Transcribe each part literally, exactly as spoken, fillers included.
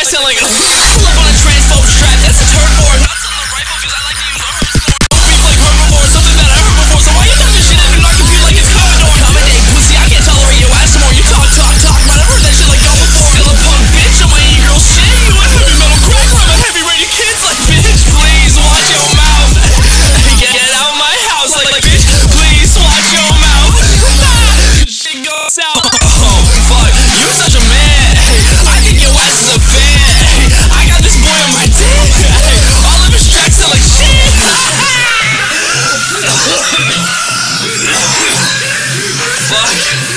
sound like pull up on a transphobe strap. That's a turd for not selling a rifle cause I like to use arms more. Beef like herbivore, something that I heard before. So why you talking shit and do not compute like it's Commodore? Accommodate pussy, I can't tolerate your ass more. You talk, talk, talk, but I've heard that shit like go before. Still a punk bitch on my e-girl shit. You a heavy metal cracker, I'm a heavy rated kids like bitch. Please watch your mouth. Get, get out my house like, like bitch. Please watch your mouth. Shit goes out. Oh fuck, you such a man. Hey, I think your ass is a fan. Hey, I got this boy on my dick. Hey, all of his tracks sound like shit. Fuck.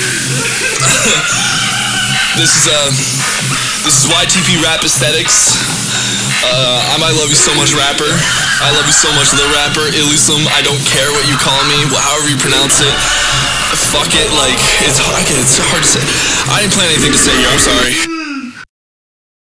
This is uh, this is Y T P Rap Aesthetics. Uh, I'm I Love You So Much Rapper. I love you so much, Lil Rapper. Illusum, I don't care what you call me, however you pronounce it. Fuck it, like, it's hard, it's hard to say. I didn't plan anything to say here, I'm sorry.